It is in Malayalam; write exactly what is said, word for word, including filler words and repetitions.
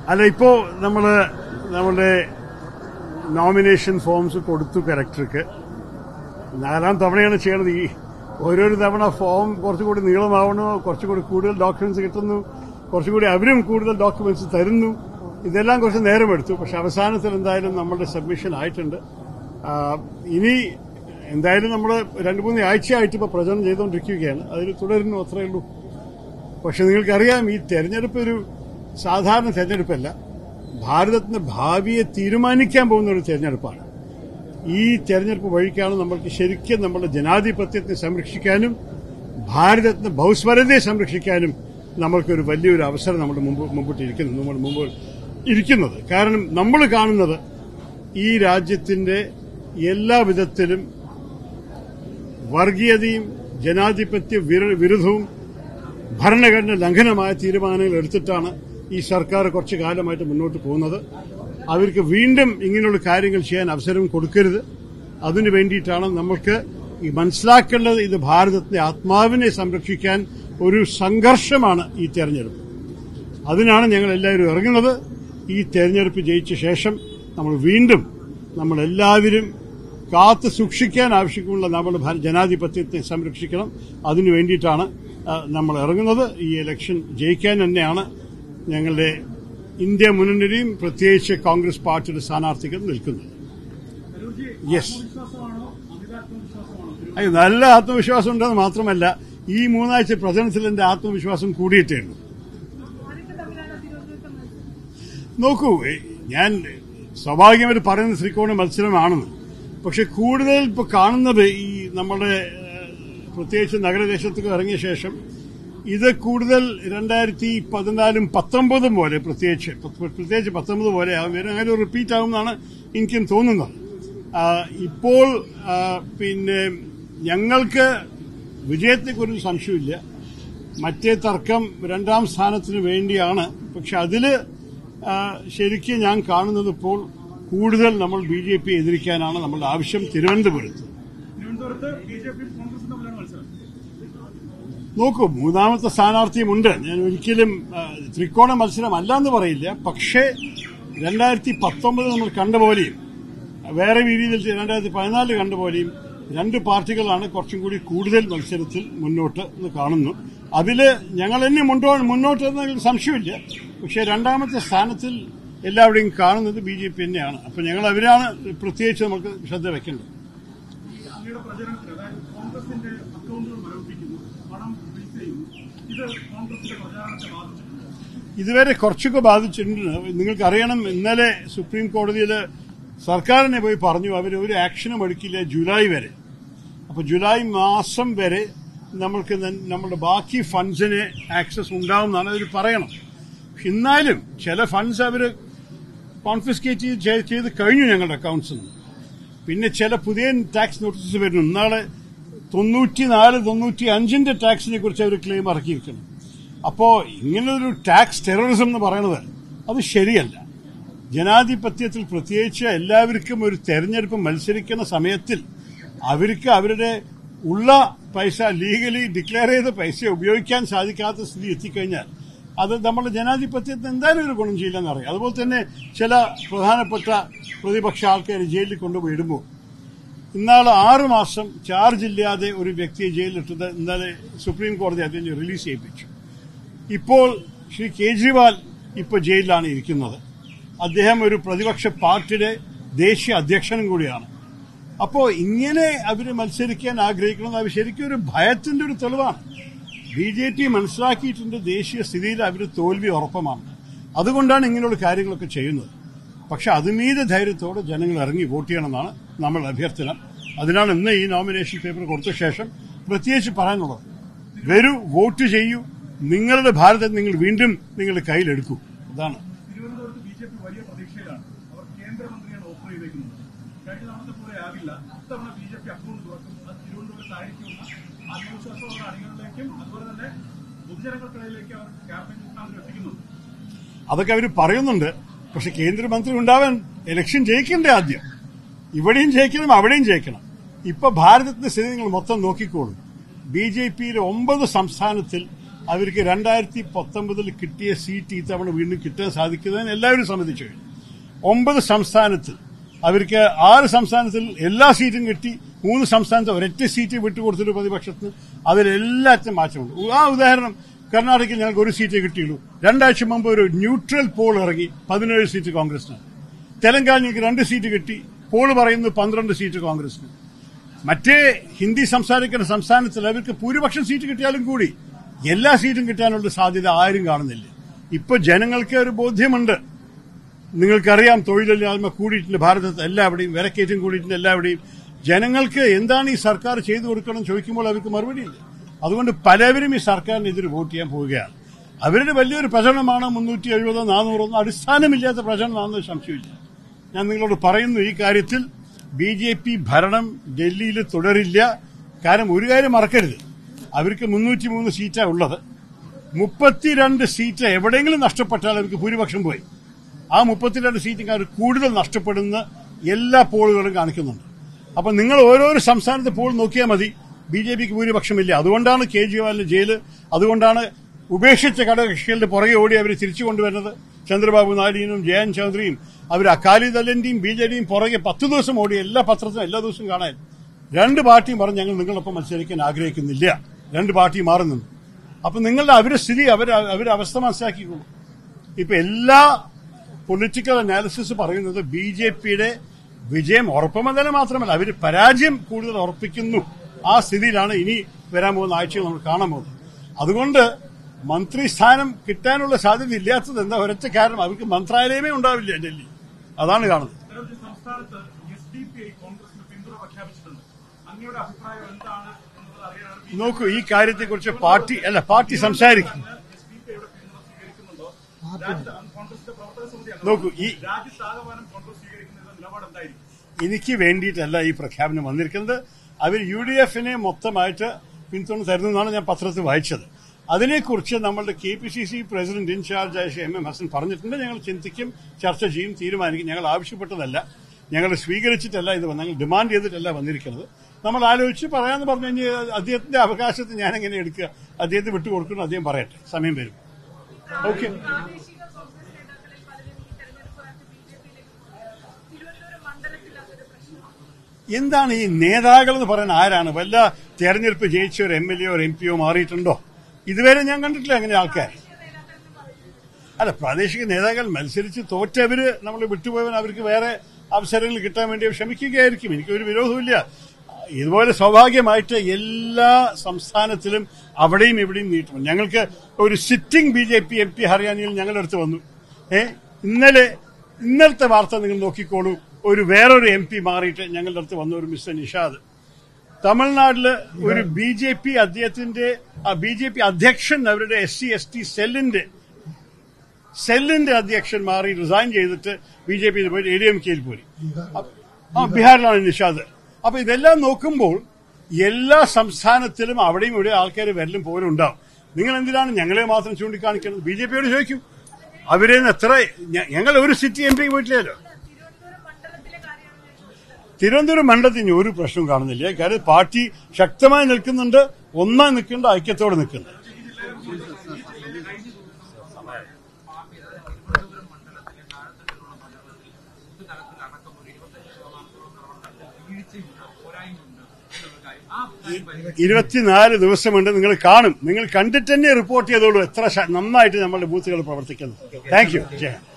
അല്ല, ഇപ്പോ നമ്മള് നമ്മുടെ നോമിനേഷൻ ഫോംസ് കൊടുത്തു കലക്ടർക്ക്. നാലാം തവണയാണ് ചെയ്യണത്. ഈ ഓരോരു തവണ ഫോം കുറച്ചുകൂടി നീളമാവണോ, കുറച്ചുകൂടി കൂടുതൽ ഡോക്യുമെന്റ്സ് കിട്ടുന്നു, കുറച്ചുകൂടി അവരും കൂടുതൽ ഡോക്യുമെന്റ്സ് തരുന്നു. ഇതെല്ലാം കുറച്ച് നേരമെടുത്തു. പക്ഷെ അവസാനത്തിൽ എന്തായാലും നമ്മുടെ സബ്മിഷൻ ആയിട്ടുണ്ട്. ഇനി എന്തായാലും നമ്മൾ രണ്ടു മൂന്ന് ആഴ്ചയായിട്ട് ഇപ്പോൾ പ്രചരണം ചെയ്തുകൊണ്ടിരിക്കുകയാണ്. അതിൽ തുടരുന്നു, അത്രയേ ഉള്ളൂ. പക്ഷെ നിങ്ങൾക്കറിയാം, ഈ തെരഞ്ഞെടുപ്പ് ഒരു സാധാരണ തെരഞ്ഞെടുപ്പല്ല. ഭാരതത്തിന്റെ ഭാവിയെ തീരുമാനിക്കാൻ പോകുന്ന ഒരു തെരഞ്ഞെടുപ്പാണ്. ഈ തെരഞ്ഞെടുപ്പ് വഴിക്കാണ് നമ്മൾക്ക് ശരിക്കും നമ്മുടെ ജനാധിപത്യത്തെ സംരക്ഷിക്കാനും ഭാരതത്തിന്റെ ബഹുസ്വരതയെ സംരക്ഷിക്കാനും നമ്മൾക്കൊരു വലിയൊരു അവസരം നമ്മുടെ മുമ്പ് മുമ്പോട്ടിരിക്കുന്നു നമ്മൾ മുമ്പ് ഇരിക്കുന്നത്. കാരണം നമ്മൾ കാണുന്നത് ഈ രാജ്യത്തിന്റെ എല്ലാ വിധത്തിലും വർഗീയതയും ജനാധിപത്യ വിരുദ്ധവും ഭരണഘടന ലംഘനമായ തീരുമാനങ്ങൾ എടുത്തിട്ടാണ് ഈ സർക്കാർ കുറച്ചു കാലമായിട്ട് മുന്നോട്ട് പോകുന്നത്. അവർക്ക് വീണ്ടും ഇങ്ങനെയുള്ള കാര്യങ്ങൾ ചെയ്യാൻ അവസരം കൊടുക്കരുത്. അതിനു വേണ്ടിയിട്ടാണ് നമ്മൾക്ക് ഈ മനസ്സിലാക്കേണ്ടത്. ഇത് ഭാരതത്തിന്റെ ആത്മാവിനെ സംരക്ഷിക്കാൻ ഒരു സംഘർഷമാണ് ഈ തെരഞ്ഞെടുപ്പ്. അതിനാണ് ഞങ്ങൾ എല്ലാവരും ഇറങ്ങുന്നത്. ഈ തെരഞ്ഞെടുപ്പ് ജയിച്ച ശേഷം നമ്മൾ വീണ്ടും നമ്മളെല്ലാവരും കാത്തു സൂക്ഷിക്കാൻ ആവശ്യമുള്ള നമ്മുടെ ജനാധിപത്യത്തെ സംരക്ഷിക്കണം. അതിനു വേണ്ടിയിട്ടാണ് നമ്മൾ ഇറങ്ങുന്നത്. ഈ ഇലക്ഷൻ ജയിക്കാൻ തന്നെയാണ് ഞങ്ങളുടെ ഇന്ത്യ മുന്നണിയും പ്രത്യേകിച്ച് കോൺഗ്രസ് പാർട്ടിയുടെ സ്ഥാനാർത്ഥികൾ നിൽക്കുന്നത്. യെസ്, അയ്യോ, നല്ല ആത്മവിശ്വാസം ഉണ്ടെന്ന് മാത്രമല്ല, ഈ മൂന്നാഴ്ച പ്രചരണത്തിൽ എന്റെ ആത്മവിശ്വാസം കൂടിയിട്ടേ ഉള്ളൂ. നോക്കൂ, ഞാൻ സ്വാഭാവികമായിട്ട് പറയുന്ന ത്രികോണ മത്സരമാണെന്ന്. പക്ഷെ കൂടുതൽ ഇപ്പൊ കാണുന്നത് ഈ നമ്മുടെ പ്രത്യേകിച്ച് നഗരദേശത്തൊക്കെ ഇറങ്ങിയ ശേഷം ഇത് കൂടുതൽ രണ്ടായിരത്തി പതിനാലും പത്തൊമ്പതും പോലെ പ്രത്യേകിച്ച് പ്രത്യേകിച്ച് പത്തൊമ്പത് പോലെ ആകും. അങ്ങനെ റിപ്പീറ്റ് ആകുമെന്നാണ് എനിക്കും തോന്നുന്നത്. ഇപ്പോൾ പിന്നെ ഞങ്ങൾക്ക് വിജയത്തെക്കുറിച്ച് സംശയമില്ല. മറ്റേ തർക്കം രണ്ടാം സ്ഥാനത്തിന് വേണ്ടിയാണ്. പക്ഷെ അതില് ശരിക്കും ഞാൻ കാണുന്നത് ഇപ്പോൾ കൂടുതൽ നമ്മൾ ബി ജെ പി എതിരിക്കാനാണ് നമ്മളുടെ ആവശ്യം. തിരുവനന്തപുരത്ത് നോക്കൂ, മൂന്നാമത്തെ സ്ഥാനാർത്ഥിയുമുണ്ട്. ഞാൻ ഒരിക്കലും ത്രികോണ മത്സരം അല്ലാന്ന് പറയില്ല. പക്ഷേ രണ്ടായിരത്തി പത്തൊമ്പത് നമ്മൾ കണ്ട പോലെയും വേറെ രീതിയിൽ രണ്ടായിരത്തി പതിനാലിൽ കണ്ട പോലെയും രണ്ട് പാർട്ടികളാണ് കുറച്ചും കൂടി കൂടുതൽ മത്സരത്തിൽ മുന്നോട്ട് എന്ന് കാണുന്നു. അതില് ഞങ്ങൾ തന്നെ മുന്നോട്ട് എന്നതിൽ സംശയമില്ല. പക്ഷേ രണ്ടാമത്തെ സ്ഥാനത്തിൽ എല്ലാവരുടെയും കാണുന്നത് ബി ജെ പി തന്നെയാണ്. അപ്പൊ ഞങ്ങൾ അവരാണ് പ്രത്യേകിച്ച് നമുക്ക് ശ്രദ്ധ വെക്കേണ്ടത്. ഇതുവരെ കുറച്ചൊക്കെ ബാധിച്ചിട്ടുണ്ട്. നിങ്ങൾക്കറിയണം, ഇന്നലെ സുപ്രീം കോടതിയിൽ സർക്കാരിനെ പോയി പറഞ്ഞു അവർ ഒരു ആക്ഷനും എടുക്കില്ല ജൂലൈ വരെ. അപ്പൊ ജൂലൈ മാസം വരെ നമ്മൾക്ക് നമ്മുടെ ബാക്കി ഫണ്ട്സിന് ആക്സസ് ഉണ്ടാവുമെന്നാണ് അവർ പറയണം. എന്നാലും ചില ഫണ്ട്സ് അവർ കോൺഫിസ്കേറ്റ് ചെയ്ത് കഴിഞ്ഞു ഞങ്ങളുടെ അക്കൌണ്ട്സിൽ നിന്ന്. പിന്നെ ചില പുതിയ ടാക്സ് നോട്ടീസ് വരുന്നു. ഇന്നാളെ തൊണ്ണൂറ്റിനാല് തൊണ്ണൂറ്റി അഞ്ചിന്റെ ടാക്സിനെ കുറിച്ച് അവർ ക്ലെയിം ഇറക്കിയിരിക്കണം. അപ്പോ ഇങ്ങനൊരു ടാക്സ് ടെററിസം എന്ന് പറയുന്നത് അത് ശരിയല്ല. ജനാധിപത്യത്തിൽ പ്രത്യേകിച്ച് എല്ലാവർക്കും ഒരു തെരഞ്ഞെടുപ്പ് മത്സരിക്കുന്ന സമയത്തിൽ അവർക്ക് അവരുടെ ഉള്ള പൈസ ലീഗലി ഡിക്ലെയർ ചെയ്ത പൈസ ഉപയോഗിക്കാൻ സാധിക്കാത്ത സ്ഥിതി എത്തിക്കഴിഞ്ഞാൽ അത് നമ്മുടെ ജനാധിപത്യത്തിന് എന്തായാലും ഒരു ഗുണം ചെയ്യില്ലെന്നറിയാം. അതുപോലെ തന്നെ ചില പ്രധാനപ്പെട്ട പ്രതിപക്ഷ ആൾക്കാർ ജയിലിൽ കൊണ്ടുപോയി ഇടുമ്പോൾ ഇന്നാളെ ആറു മാസം ചാർജ് ഇല്ലാതെ ഒരു വ്യക്തിയെ ജയിലിലിട്ടത് ഇന്നലെ സുപ്രീം കോടതി അതിനെ റിലീസ് ചെയ്യിപ്പിച്ചു. ഇപ്പോൾ ശ്രീ കേജ്രിവാൾ ഇപ്പോൾ ജയിലിലാണ് ഇരിക്കുന്നത്. അദ്ദേഹം ഒരു പ്രതിപക്ഷ പാർട്ടിയുടെ ദേശീയ അധ്യക്ഷനും കൂടിയാണ്. അപ്പോ ഇങ്ങനെ അവര് മത്സരിക്കാൻ ആഗ്രഹിക്കുന്നത് അവർ ശരിക്കും ഒരു ഭയത്തിന്റെ ഒരു തെളിവാണ്. ബി ജെ പി മനസ്സിലാക്കിയിട്ടുണ്ട് ദേശീയ സ്ഥിതിയിൽ അവർ തോൽവി ഉറപ്പമാണ്. അതുകൊണ്ടാണ് ഇങ്ങനെയുള്ള കാര്യങ്ങളൊക്കെ ചെയ്യുന്നത്. പക്ഷെ അതുമീതെ ധൈര്യത്തോടെ ജനങ്ങൾ ഇറങ്ങി വോട്ട് ചെയ്യണമെന്നാണ് നമ്മൾ അഭ്യർത്ഥന. അതിനാണ് ഇന്ന് ഈ നോമിനേഷൻ പേപ്പർ കൊടുത്ത ശേഷം പ്രത്യേകിച്ച് പറയാനുള്ളത്. വരൂ, വോട്ട് ചെയ്യൂ, നിങ്ങളുടെ ഭാരതം നിങ്ങൾ വീണ്ടും നിങ്ങളുടെ കയ്യിലെടുക്കൂ. അതാണ്. തിരുവനന്തപുരത്ത് ബി ജെ പി വലിയ പ്രതീക്ഷയിലാണ്. അവർ കേന്ദ്രമന്ത്രിയാണ് ഓഫർ ചെയ്തേക്കുന്നത്. കഴിഞ്ഞ തവണത്തെ പോലെ ആകില്ല. ഇത്തവണ ബി ജെ പി അക്കൗണ്ട് തുറക്കും. അത് തിരുവനന്തപുരത്തായിരിക്കുമെന്ന ആത്മവിശ്വാസമുള്ള അണികളിലേക്കും അതുപോലെ തന്നെ പൊതുജനങ്ങൾക്കിടയിലേക്ക് അവർ ക്യാമ്പയിൻ മുഖാന്തരം എത്തിക്കുന്നുണ്ട്. അതൊക്കെ അവർ പറയുന്നുണ്ട്. പക്ഷെ കേന്ദ്രമന്ത്രി ഉണ്ടാവാൻ ഇലക്ഷൻ ജയിക്കണ്ടേ ആദ്യം? ഇവിടെയും ജയിക്കണം, അവിടെയും ജയിക്കണം. ഇപ്പൊ ഭാരതത്തിന്റെ സ്ഥിതി നിങ്ങൾ മൊത്തം നോക്കിക്കോളൂ. ബി ജെ പിയിലെ ഒമ്പത് സംസ്ഥാനത്തിൽ അവർക്ക് രണ്ടായിരത്തി പത്തൊമ്പതിൽ കിട്ടിയ സീറ്റ് ഇത്തവണ വീണ്ടും കിട്ടാൻ സാധിക്കുന്നതിന് എല്ലാവരും സമ്മതിച്ചു കഴിഞ്ഞു. ഒമ്പത് സംസ്ഥാനത്തിൽ അവർക്ക് ആറ് സംസ്ഥാനത്തിൽ എല്ലാ സീറ്റും കിട്ടി. മൂന്ന് സംസ്ഥാനത്ത് ഒരൊറ്റ സീറ്റ് വിട്ടുകൊടുത്തിട്ട് പ്രതിപക്ഷത്തിന് അതിലെല്ലാത്തിനും മാറ്റമുണ്ട്. ആ ഉദാഹരണം കർണാടകയിൽ ഞങ്ങൾക്ക് ഒരു സീറ്റേ കിട്ടിയുള്ളൂ. രണ്ടാഴ്ച മുമ്പ് ഒരു ന്യൂട്രൽ പോൾ ഇറങ്ങി പതിനേഴ് സീറ്റ് കോൺഗ്രസിന്. തെലങ്കാനയ്ക്ക് രണ്ട് സീറ്റ് കിട്ടി, പോൾ പറയുന്നത് പന്ത്രണ്ട് സീറ്റ് കോൺഗ്രസിന്. മറ്റേ ഹിന്ദി സംസാരിക്കുന്ന സംസ്ഥാനത്തിൽ അവർക്ക് ഭൂരിപക്ഷം സീറ്റ് കിട്ടിയാലും കൂടി എല്ലാ സീറ്റും കിട്ടാനുള്ള സാധ്യത ആരും കാണുന്നില്ല. ഇപ്പൊ ജനങ്ങൾക്ക് ഒരു ബോധ്യമുണ്ട്. നിങ്ങൾക്കറിയാം, തൊഴിലില്ലായ്മ കൂടിയിട്ടുണ്ട് ഭാരതത്തിൽ എല്ലാവിടെയും, വിലക്കയറ്റം കൂടിയിട്ടുണ്ട് എല്ലാവിടെയും. ജനങ്ങൾക്ക് എന്താണ് ഈ സർക്കാർ ചെയ്തു കൊടുക്കണം ചോദിക്കുമ്പോൾ അവർക്ക് മറുപടിയില്ല. അതുകൊണ്ട് പലവരും ഈ സർക്കാരിനെതിരെ വോട്ട് ചെയ്യാൻ പോവുകയാണ്. അവരുടെ വലിയൊരു പ്രചരണമാണ് മുന്നൂറ്റി എഴുപതോ നാനൂറോ ഒന്നും അടിസ്ഥാനമില്ലാത്ത പ്രചരണമാണെന്ന് സംശയമില്ല. ഞാൻ നിങ്ങളോട് പറയുന്നു, ഈ കാര്യത്തിൽ ബി ജെ പി ഭരണം ഡൽഹിയിൽ തുടരില്ല. കാരണം ഒരു കാര്യം മറക്കരുത്, അവർക്ക് മുന്നൂറ്റി മൂന്ന് സീറ്റാണ് ഉള്ളത്. മുപ്പത്തിരണ്ട് സീറ്റ് എവിടെയെങ്കിലും നഷ്ടപ്പെട്ടാൽ അവർക്ക് ഭൂരിപക്ഷം പോയി. ആ മുപ്പത്തിരണ്ട് സീറ്റുകാർ കൂടുതൽ നഷ്ടപ്പെടുന്ന എല്ലാ പോളുകളും കാണിക്കുന്നുണ്ട്. അപ്പൊ നിങ്ങൾ ഓരോരോ സംസ്ഥാനത്തെ പോൾ നോക്കിയാൽ മതി, ബി ജെ പിക്ക് ഭൂരിപക്ഷമില്ല. അതുകൊണ്ടാണ് കേജ്രിവാളിന് ജയില്, അതുകൊണ്ടാണ് ഉപേക്ഷിച്ച ഘടകകക്ഷികളുടെ പുറകെ ഓടി അവർ തിരിച്ചു കൊണ്ടുവരുന്നത്. ചന്ദ്രബാബു നായിഡുവിനും ജയൻ ചൌധരിയും അവർ അകാലിദളിന്റെയും ബി ജെ ഡിയും പുറകെ പത്ത് ദിവസം ഓടി എല്ലാ പത്രത്തിലും എല്ലാ ദിവസവും കാണാൻ. രണ്ട് പാർട്ടിയും പറഞ്ഞ് ഞങ്ങൾ നിങ്ങളൊപ്പം മത്സരിക്കാൻ ആഗ്രഹിക്കുന്നില്ല. രണ്ട് പാർട്ടി മാറുന്നുണ്ട്. അപ്പൊ നിങ്ങളുടെ അവരുടെ സ്ഥിതി അവര് അവരുടെ അവസ്ഥ മനസ്സിലാക്കിക്കോളൂ. ഇപ്പൊ എല്ലാ പൊളിറ്റിക്കൽ അനാലിസിസ് പറയുന്നത് ബി ജെ പിയുടെ വിജയം ഉറപ്പുമെന്നല്ല മാത്രമല്ല അവർ പരാജയം കൂടുതൽ ഉറപ്പിക്കുന്നു. ആ സ്ഥിതിയിലാണ് ഇനി വരാൻ പോകുന്ന ആഴ്ചകൾ നമ്മൾ കാണാൻ പോകുന്നത്. അതുകൊണ്ട് മന്ത്രിസ്ഥാനം കിട്ടാനുള്ള സാധ്യത ഇല്ലാത്തത് എന്താ ഒരൊറ്റ കാരണം, അവർക്ക് മന്ത്രാലയമേ ഉണ്ടാവില്ല ഡൽഹി. അതാണ് കാണുന്നത്. സംസ്ഥാനത്ത് എസ് ഡി പി ഐ കോൺഗ്രസിന് പിന്തുണ പ്രഖ്യാപിച്ചിട്ടുണ്ട്. അങ്ങയുടെ അഭിപ്രായം എന്താണ് എന്നുള്ളത് അറിയാനാണ്. നോക്കൂ, ഈ കാര്യത്തെക്കുറിച്ച് പാർട്ടി അല്ല പാർട്ടി സംസാരിക്കും. നോക്കൂ, ഈ എനിക്ക് വേണ്ടിയിട്ടല്ല ഈ പ്രഖ്യാപനം വന്നിരിക്കുന്നത്. അവർ യു ഡി എഫിനെ മൊത്തമായിട്ട് പിന്തുണ തരുന്നതാണ് ഞാൻ പത്രത്തിൽ വായിച്ചത്. അതിനെക്കുറിച്ച് നമ്മളുടെ K P C C president ഇൻചാർജായ എം എം ഹസൻ പറഞ്ഞിട്ടുണ്ട്. ഞങ്ങൾ ചിന്തിക്കും, ചർച്ച ചെയ്യും, തീരുമാനിക്കും. ഞങ്ങൾ ആവശ്യപ്പെട്ടതല്ല, ഞങ്ങൾ സ്വീകരിച്ചിട്ടല്ല ഇത് ഞങ്ങൾ ഡിമാൻഡ് ചെയ്തിട്ടല്ല വന്നിരിക്കുന്നത്. നമ്മൾ ആലോചിച്ച് പറയാമെന്ന് പറഞ്ഞു കഴിഞ്ഞാൽ അദ്ദേഹത്തിന്റെ അവകാശത്തെ ഞാൻ എങ്ങനെ എടുക്കുക? അദ്ദേഹത്തെ വിട്ടുകൊടുക്കണം, അദ്ദേഹം പറയട്ടെ, സമയം വരും. ഓക്കെ. എന്താണ് ഈ നേതാക്കൾ എന്ന് പറയുന്ന ആരാണ്? വല്ല തെരഞ്ഞെടുപ്പ് ജയിച്ച ഒരു എം എൽ എ ഒരു എം പിയോ മാറിയിട്ടുണ്ടോ? ഇതുവരെ ഞാൻ കണ്ടിട്ടില്ല അങ്ങനെ ആൾക്കാർ. അല്ല, പ്രാദേശിക നേതാക്കൾ മത്സരിച്ച് തോറ്റവര് നമ്മൾ വിട്ടുപോയവൻ അവർക്ക് വേറെ അവസരങ്ങൾ കിട്ടാൻ വേണ്ടി ശ്രമിക്കുകയായിരിക്കും. എനിക്കൊരു വിരോധമില്ല. ഇതുപോലെ സ്വാഭാവികമായിട്ട് എല്ലാ സംസ്ഥാനത്തിലും അവിടെയും ഇവിടെയും നീട്ടും. ഞങ്ങൾക്ക് ഒരു sitting B J P M P ഹരിയാനയിൽ ഞങ്ങളുടെ അടുത്ത് വന്നു. ഏ ഇന്നലെ ഇന്നലത്തെ വാർത്ത നിങ്ങൾ നോക്കിക്കോളൂ. ഒരു വേറൊരു എം പി മാറിയിട്ട് ഞങ്ങളുടെ അടുത്ത് വന്ന ഒരു മിസ്റ്റർ നിഷാദ്. തമിഴ്നാട്ടില് ഒരു ബി ജെ പി അദ്ദേഹത്തിന്റെ ബി ജെ പി അധ്യക്ഷൻ അവരുടെ എസ് സി എസ് ടി സെല്ലിന്റെ സെല്ലിന്റെ അധ്യക്ഷൻ മാറി റിസൈൻ ചെയ്തിട്ട് ബി ജെ പിയിൽ പോയി എ ഡി എം കെയിൽ പോയി. ആ ബീഹാറിലാണ് നിഷാദ്. അപ്പൊ ഇതെല്ലാം നോക്കുമ്പോൾ എല്ലാ സംസ്ഥാനത്തിലും അവിടെയും ഇവിടെ ആൾക്കാർ വരലും പോലും ഉണ്ടാവും. നിങ്ങൾ എന്തിനാണ് ഞങ്ങളെ മാത്രം ചൂണ്ടിക്കാണിക്കുന്നത്? ബി ജെ പിയോട് ചോദിക്കും. അവരെ എത്ര ഞങ്ങൾ ഒരു സിറ്റി എം പി പോയിട്ടില്ലല്ലോ. തിരുവനന്തപുരം മണ്ഡലത്തിന് ഒരു പ്രശ്നവും കാണുന്നില്ല. കാര്യം പാർട്ടി ശക്തമായി നിൽക്കുന്നുണ്ട്, ഒന്നായി നിൽക്കേണ്ട, ഐക്യത്തോടെ നിൽക്കുന്നുണ്ട്. ഇരുപത്തിനാല് ദിവസമുണ്ട്, നിങ്ങൾ കാണും. നിങ്ങൾ കണ്ടിട്ട് തന്നെ റിപ്പോർട്ട് ചെയ്തോളൂ എത്ര നന്നായിട്ട് നമ്മളുടെ ബൂത്തുകൾ പ്രവർത്തിക്കുന്നു. Thank U.